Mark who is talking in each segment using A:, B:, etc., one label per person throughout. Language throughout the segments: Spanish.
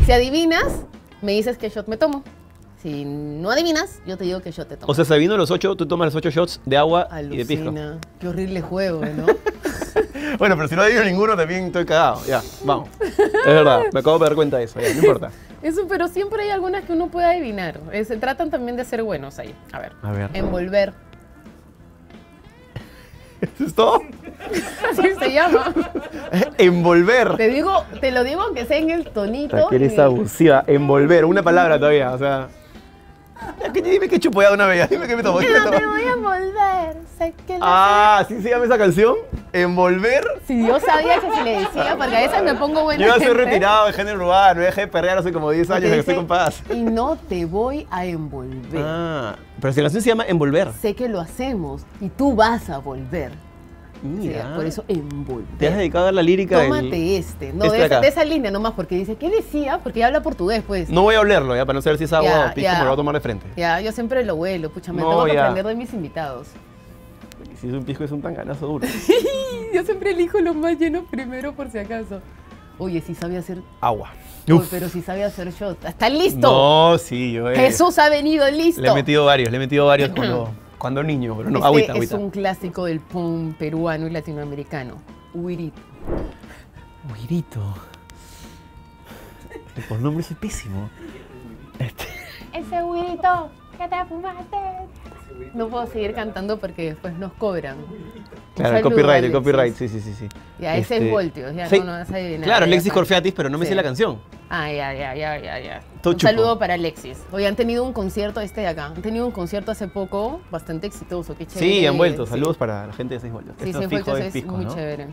A: Si adivinas, me dices qué shot me tomo. Si no adivinas, yo te digo qué shot te tomo.
B: O sea, sabiendo los 8, tú tomas los 8 shots de agua y de pisco.
A: Alucina. Qué horrible juego, ¿no?
B: Bueno, pero si no adivino ninguno, también estoy cagado. Ya, vamos. Es verdad, me acabo de dar cuenta de eso, ya, no importa.
A: Eso, pero siempre hay algunas que uno puede adivinar. Se tratan también de ser buenos ahí. A ver. Envolver.
B: ¿Eso es todo?
A: Así se llama.
B: Envolver.
A: Te lo digo aunque sea en el tonito.
B: Que eres abusiva. Envolver, una palabra todavía, o sea. Dime que chupo ya de una vez, dime que me tomo.
A: No, te voy a envolver. Sé que
B: ¿sí se llama esa canción? ¿Envolver?
A: Sí, yo sabía que se le decía, porque a veces me pongo buena
B: Yo ya soy
A: gente.
B: retirado de género urbano, dejé de perrear hace como 10 años que estoy con paz.
A: Y no te voy a envolver.
B: Pero si la canción se llama Envolver.
A: Sé que lo hacemos y tú vas a volver.
B: Mira.
A: Sí, por eso envolver.
B: ¿Te has dedicado a la lírica
A: Tómate No, de esa línea nomás, porque dice, ¿qué decía? Porque ya habla portugués, pues.
B: No voy a olerlo, ya, para no saber si es agua o pisco, me lo voy a tomar de frente.
A: Ya, yo siempre lo huelo, pucha, me tengo que aprender de mis invitados.
B: Si es un pisco, es un tanganazo duro.
A: Yo siempre elijo los más llenos primero, por si acaso. Oye, si sabe hacer...
B: Agua.
A: Uy, pero si sabe hacer shot. ¿Estás listo?
B: No, sí, yo...
A: Jesús ha venido listo.
B: Le he metido varios cuando niño, pero no, agüita.
A: Es un clásico del punk peruano y latinoamericano. Huirito.
B: Huirito. Por nombre es pésimo.
A: Ese huirito que te fumaste. No puedo seguir cantando porque después nos cobran.
B: Claro, el copyright, sí.
A: Ya, ese es Voltios, ya
B: sí.
A: no vas a adivinar.
B: Claro, Alexis Corfeatis, pero no me sé la canción.
A: Ya. Un saludo para Alexis. Hoy han tenido un concierto de acá. Han tenido un concierto hace poco bastante exitoso. Qué chévere.
B: Sí, han vuelto. Saludos para la gente de 6 Voltios.
A: Sí, 6 Voltios es pisco, muy chévere.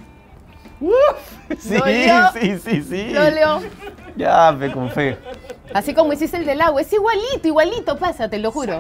B: Sí.
A: Loleo.
B: Ya, me con fe.
A: Así como hiciste el del agua. Es igualito pasa, te lo juro.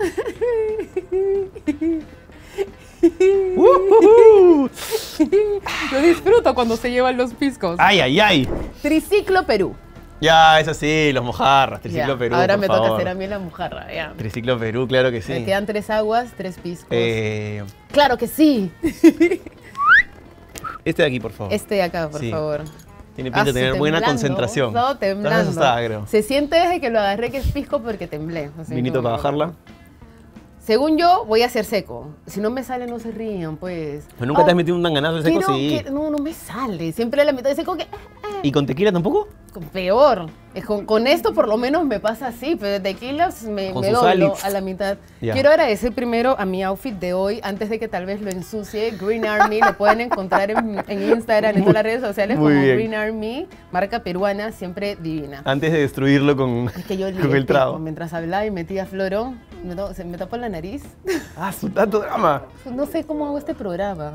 A: Lo disfruto cuando se llevan los piscos.
B: Ay.
A: Triciclo Perú.
B: Ya, eso sí, los mojarras, Triciclo Perú.
A: Ahora me toca hacer a mí la mojarra, ya.
B: Triciclo Perú, claro que sí.
A: Me quedan 3 aguas, 3 piscos. Claro que sí.
B: Este de aquí, por favor.
A: Este de acá, por favor.
B: Tiene pinta de tener buena concentración.
A: No, temblando.
B: Asustada, creo.
A: Se siente desde que lo agarré que es pisco porque temblé.
B: Vinito para bajarla.
A: Según yo, voy a ser seco. Si no me sale, no se rían, pues.
B: ¿Pero nunca te has metido un tanganazo de seco? Sí.
A: No me sale. Siempre a la mitad de seco que...
B: ¿Y con tequila tampoco?
A: Peor. Con esto por lo menos me pasa así, pero de tequilas me doblo a la mitad.
B: Ya.
A: Quiero agradecer primero a mi outfit de hoy, antes de que tal vez lo ensucie. Green Army, lo pueden encontrar en Instagram, en todas las redes sociales como Green Army, marca peruana, siempre divina.
B: Antes de destruirlo con el trago.
A: Mientras hablaba y metía floro, se me tapó la nariz.
B: Su tanto drama.
A: No sé cómo hago este programa.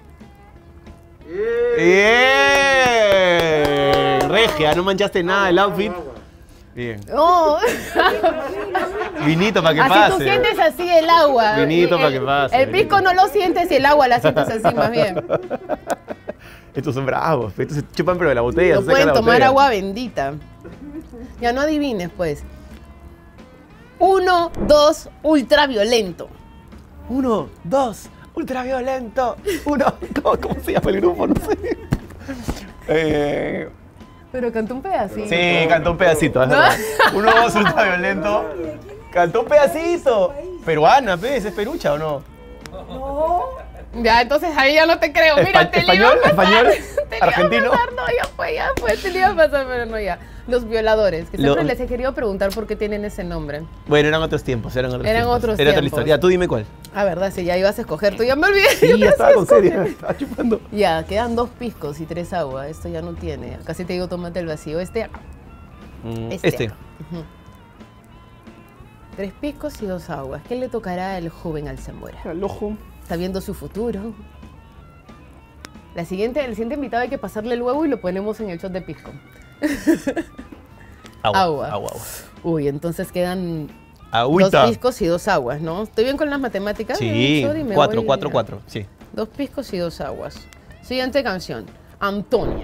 B: Regia, no manchaste nada el outfit. Bien.
A: No.
B: Vinito para que
A: así
B: pase.
A: Tú sientes así el agua.
B: Vinito para que pase.
A: El pisco no lo sientes y el agua la sientes así más bien.
B: Estos son bravos, estos se chupan pero de la botella.
A: No pueden tomar agua bendita. Ya no adivines pues. 1, 2, ultraviolento.
B: 1, 2, ultraviolento. 1, ¿cómo se llama el grupo? No sé.
A: Pero cantó un pedacito.
B: Sí, cantó un pedacito. ¿No? 1, 2, ultraviolento. Cantó un pedacito. Peruana, ¿ves? ¿Es perucha o no?
A: No. Ya, entonces ahí ya no te creo. Mira, te
B: ¿Español? ¿Español?
A: ¿Argentino? No, ya fue, te le iba a pasar, pero no ya. Los violadores, que siempre les he querido preguntar por qué tienen ese nombre.
B: Bueno, eran otros tiempos, Era otra historia. Ya, tú dime cuál.
A: Ah, verdad, si ya ibas a escoger, tú ya me olvidé.
B: Sí, ya estaba con serio, estaba chupando.
A: Ya, quedan 2 piscos y 3 agua. Esto ya no tiene. Casi te digo, tómate el vacío. Este. 3 piscos y 2 aguas. ¿Qué le tocará al joven Alzamora?
B: Al ojo.
A: Está viendo su futuro. El siguiente invitado hay que pasarle el huevo y lo ponemos en el shot de pisco. Agua. Uy, entonces quedan 2 piscos y 2 aguas, ¿no? ¿Estoy bien con las matemáticas?
B: Sí, 4, sí.
A: 2 piscos y 2 aguas. Siguiente canción. Antonia.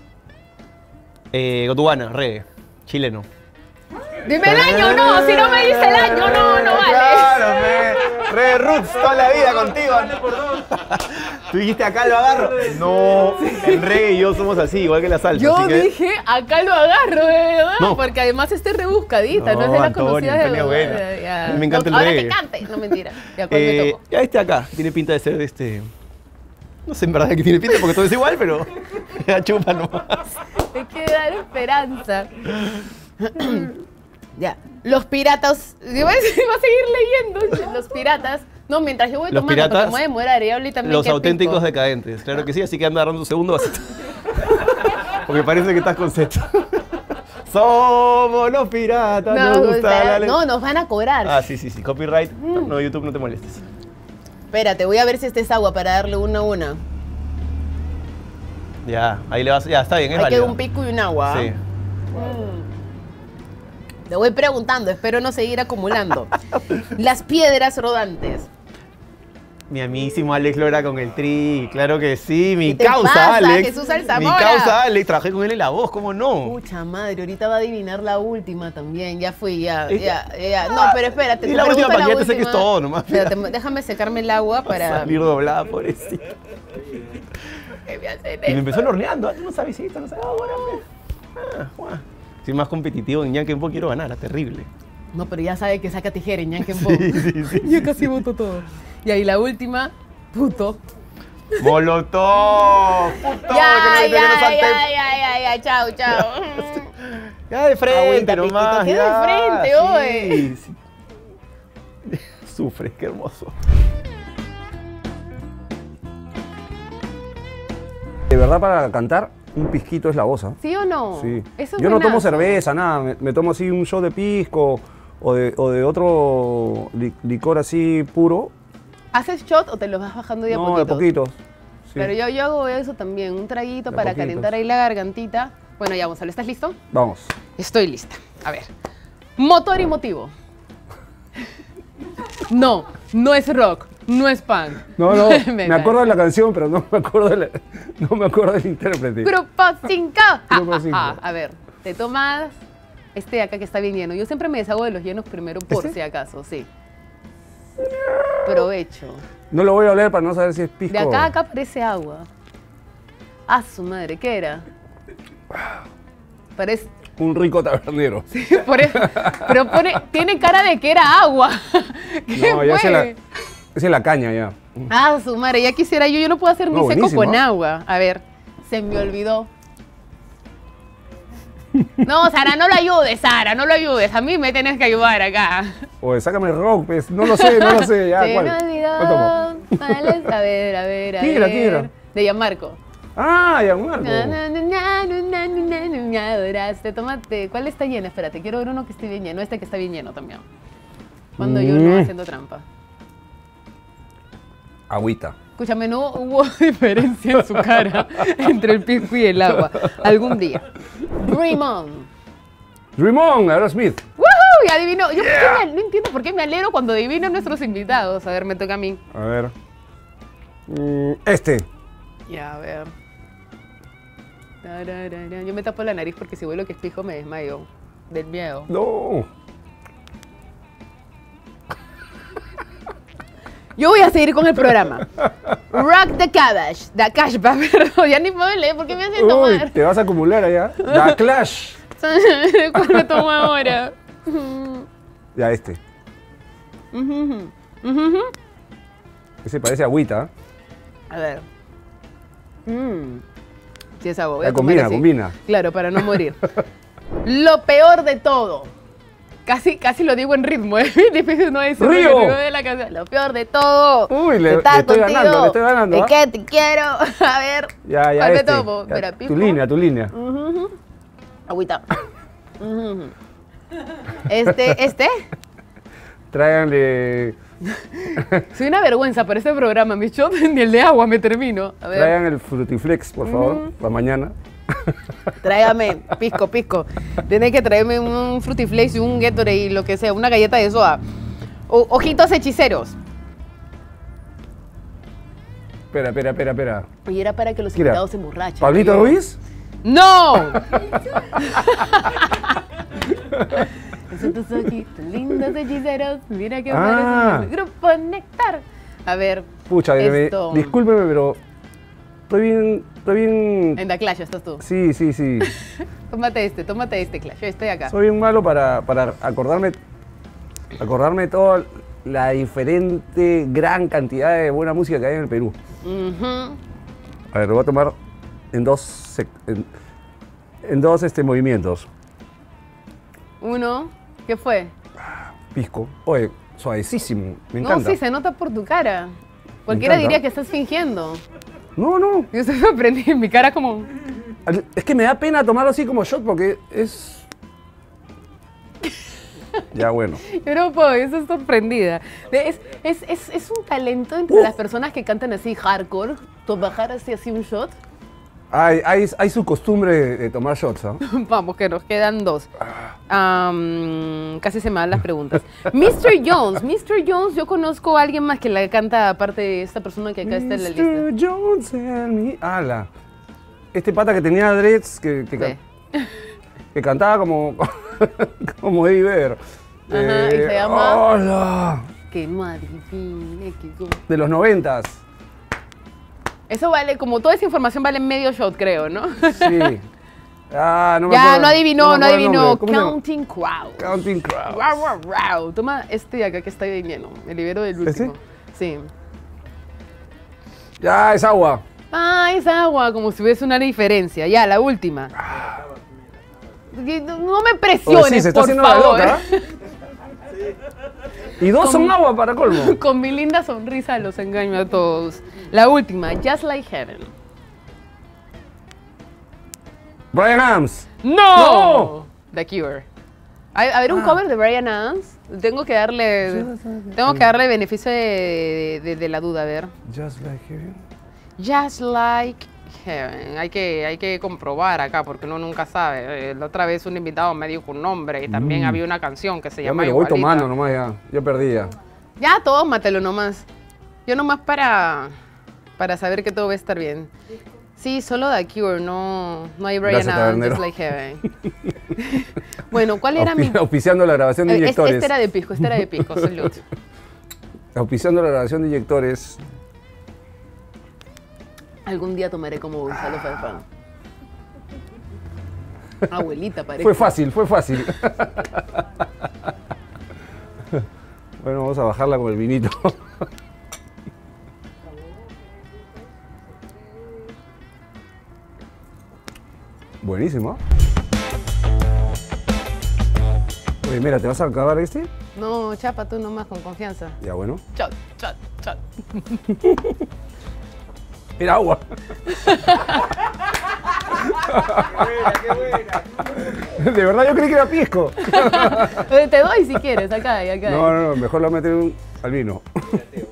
B: Gotuana, reggae, chileno.
A: Dime el año, no, si no me dice el año, no vale.
B: Claro, Red Roots, toda la vida contigo. ¿Tú dijiste acá lo agarro? No, el reggae y yo somos así, igual que la salsa.
A: Yo
B: así que...
A: dije, acá lo agarro, de verdad.
B: No.
A: Porque además rebuscadita, no es de la conocida de
B: Antonio, buena.
A: ya.
B: A mí me encanta el
A: ahora
B: reggae.
A: que cante. No, mentira. Ya, ¿cuál me toco?
B: Ya acá, tiene pinta de ser No sé en verdad que tiene pinta porque todo es igual, pero ya chupa nomás.
A: Hay que dar esperanza. Ya. Los piratas. Iba a seguir leyendo. Los piratas. No, mientras yo voy
B: Los
A: tomando,
B: piratas,
A: porque me voy a demorar. Y Oli también.
B: Los
A: qué
B: auténticos
A: pico.
B: decadentes. Claro que sí, así que anda agarrando un segundo vasito. Porque parece que estás con Z. Somos los piratas,
A: No,
B: nos gusta la
A: no, nos van a cobrar.
B: Ah, sí. Copyright. No, YouTube, no te molestes.
A: Espérate, voy a ver si este es agua para darle una a una.
B: Ya, ahí le vas. Ya, está bien, es
A: Hay que
B: válido.
A: un pico y un agua.
B: Sí.
A: Te voy preguntando, espero no seguir acumulando. Las piedras rodantes.
B: Mi amísimo Alex Lora con el tri, claro que sí, mi
A: ¿Qué te
B: causa
A: pasa,
B: Alex.
A: Jesús
B: Mi
A: Alzamora?
B: causa Alex, trabajé con él en La Voz, ¿cómo no?
A: Pucha madre, ahorita va a adivinar la última también. Ya fui, ya.
B: Ya.
A: No, pero espérate.
B: Y
A: te
B: la última
A: pregunto
B: para que ya te seques
A: última.
B: todo nomás.
A: Espérate, déjame secarme el agua
B: Va a
A: para...
B: salir doblada, pobrecita.
A: ¿Qué me hacen
B: Y me
A: esto?
B: empezó horneando, tú no sabes esto, no sabes ahora. Guau. Soy más competitivo en Yankee quiero ganar, terrible.
A: No, pero ya sabe que saca tijera en Yankee
B: Sí.
A: Ya casi boto todo. Y ahí la última, puto.
B: ¡Molotov! ¡Puto!
A: Ya, chao.
B: Ya de frente
A: Agüita,
B: nomás.
A: Piquito, ¿qué de
B: ya,
A: frente, oye?
B: Sí. Sufres, qué hermoso.
C: De verdad, para cantar, un pisquito es la voz, ¿ah?
A: ¿Sí o no?
C: Sí.
A: Eso es
C: Yo no tomo
A: buenazo.
C: cerveza, nada. Me tomo así un shot de pisco o de otro licor así puro.
A: ¿Haces shot o te los vas bajando de a
C: No, de
A: poquitos?
C: poquitos. Sí.
A: Pero yo hago eso también, un traguito
C: De
A: para
C: poquitos.
A: calentar ahí la gargantita. Bueno, ya, Gonzalo, ¿estás listo?
C: Vamos.
A: Estoy lista. A ver. Motor y motivo. No, no es rock, no es punk.
C: No, me
A: Metal.
C: acuerdo de la canción, pero no me acuerdo, no me acuerdo del intérprete.
A: Grupo 5.
C: Grupo 5.
A: A ver, te tomas este de acá que está bien lleno. Yo siempre me deshago de los llenos primero por
C: ¿Este?
A: si acaso, sí. Provecho.
C: No lo voy a oler para no saber si es pisco.
A: De acá a acá parece agua. Ah, su madre, ¿qué era? Parece...
C: Un rico tabernero.
A: pero tiene cara de que era agua. ¿Qué
C: No, ya
A: fue?
C: esa es la caña ya.
A: Ah, su madre, ya quisiera yo no puedo hacer ni
C: No,
A: seco
C: buenísimo,
A: con
C: ¿ah?
A: agua. A ver, se me olvidó. No, Sara, no lo ayudes, Sara, no lo ayudes. A mí me tienes que ayudar acá.
C: Oye, sácame el rock, pues. No lo sé, ya.
A: Se
C: ¿cuál?
A: me
C: ¿Cuál
A: olvidó. Vale, a ver.
C: ¿Quién era, quién era?
A: De Gianmarco.
C: Ah, ya, Marco.
A: Adoraste, tómate. ¿Cuál está lleno? Espérate, quiero ver uno que esté bien lleno. Este que está bien lleno también. Cuando yo no haciendo trampa.
C: Agüita.
A: Escúchame, no hubo diferencia en su cara entre el pisco y el agua. Algún día. Dream On.
C: Dream On, Aerosmith.
A: ¡Woohoo! Ya adivinó. Yo no entiendo por qué me alegro cuando adivinan nuestros invitados. A ver, me toca a mí.
C: A ver. Este.
A: Ya, a ver. Tararara. Yo me tapo la nariz porque si vuelo que espijo me desmayo. Del miedo.
C: No.
A: Yo voy a seguir con el programa. Rock the Cabbage. The Cashback, perdón. Ya ni puedo leer. ¿Por qué me hacen
C: Uy,
A: tomar?
C: te vas a acumular allá. La Clash.
A: ¿Cuál me tomo ahora?
C: Ya, este. Ese parece agüita.
A: A ver. Sí, es agua. Voy
C: Ya,
A: a comer así.
C: combina.
A: Claro, para no morir. Lo peor de todo. Casi lo digo en ritmo, es bien difícil no decirlo.
C: ¡Río!
A: en el de la canción. Lo peor de todo.
C: Uy, le
A: estar
C: estoy ganando, le estoy ganando,
A: ¿De
C: ¿ah?
A: qué te quiero? A ver.
C: Ya,
A: ¿Cuál
C: este.
A: me tomo?
C: Ya,
A: Mira,
C: tu
A: pisco.
C: línea.
A: Agüita. Este.
C: Tráiganle
A: Soy una vergüenza para este programa. Mi shot ni el de agua me termino. A ver.
C: Traigan el Frutiflex, por favor, para mañana.
A: Tráigame, pisco. Tiene que traerme un Frutiflex y un Gatorade y lo que sea, una galleta de soda. Ojitos hechiceros.
C: Espera.
A: Y era para que los
C: ¿Quién era?
A: invitados se emborrachen.
C: ¿Pablito
A: Yo-
C: Ruiz?
A: ¡No! Son tus ojitos lindos hechiceros. Mira que
C: Ah.
A: parece el grupo Néctar. A ver.
C: Pucha,
A: esto.
C: discúlpeme, pero estoy bien...
A: En The Clash estás tú.
C: Sí, sí, sí.
A: Tómate este, Clash. Yo estoy acá.
C: Soy bien malo para acordarme toda la diferente, gran cantidad de buena música que hay en el Perú.
A: Ujú.
C: A ver, lo voy a tomar en dos movimientos.
A: Uno. ¿Qué fue?
C: Pisco. Oye, suavecísimo. Me
A: No,
C: encanta.
A: sí, se nota por tu cara. Cualquiera
C: encanta.
A: diría que estás fingiendo.
C: No, no.
A: Yo estoy sorprendida. Mi cara como...
C: Es que me da pena tomarlo así como shot porque es... Ya, bueno.
A: Yo no puedo, yo estoy sorprendida. Es un talento entre las personas que cantan así hardcore, bajar así un shot.
C: Hay su costumbre de tomar shots, ¿ah?
A: Vamos, que nos quedan dos. Casi se me dan las preguntas. Mr. Jones, yo conozco a alguien más que la canta aparte de esta persona que acá está en la lista.
C: Mr. Jones and me. Ala. Este pata que tenía dreads
A: Sí.
C: que cantaba como como Eddie Vedder.
A: Ajá, y se llama-
C: Hola.
A: Que no adivine, que...
C: De los 90s.
A: Eso vale, como toda esa información vale medio shot, creo, ¿no?
C: Sí. Ah, no me
A: Ya,
C: acuerdo-
A: no adivinó,
C: me
A: no
C: acuerdo el
A: adivinó.
C: nombre. ¿Cómo se llama?
A: Counting Crows.
C: Counting Crows.
A: Wow, wow, wow. Toma este de acá que está bien lleno. Me libero del último. Sí.
C: Ya, es agua.
A: Ah, es agua, como si hubiese una diferencia. Ya, la última. No me presiones,
C: Oye, sí, se está
A: por
C: haciendo la
A: favor.
C: loca. Y dos son agua para colmo.
A: Con mi linda sonrisa los engaño a todos. La última, Just Like Heaven.
C: Brian Adams.
A: ¡No!
C: ¡No!
A: The Cure. A ver, un cover de Brian Adams. Tengo que darle beneficio de la duda, a ver.
C: Just like heaven.
A: Just Like Heaven. Hay que comprobar acá porque uno nunca sabe. La otra vez un invitado me dijo un nombre y también había una canción que se
C: Ya
A: llama
C: me lo voy
A: igualita.
C: tomando nomás ya. Yo perdí ya.
A: Ya, tómatelo nomás. Yo nomás para saber que todo va a estar bien. Sí, solo The Cure, no hay Brian
C: Gracias,
A: Adams,
C: tabernero.
A: Just Like Heaven. Bueno, ¿cuál era mi...?
C: Auspiciando la grabación de inyectores.
A: Este era de pisco, salud.
C: Auspiciando la grabación de inyectores.
A: Algún día tomaré como Gonzalo Farfán. Abuelita, parece.
C: Fue fácil, fue fácil. Bueno, vamos a bajarla con el vinito. Buenísimo. Oye, mira, ¿te vas a acabar este?
A: No, chapa tú nomás con confianza.
C: Ya, bueno.
A: Chat, chat, chat.
C: Era agua.
B: Qué buena.
C: De verdad yo creí que era pisco.
A: Te doy si quieres, acá y acá.
C: No, mejor lo meter al vino.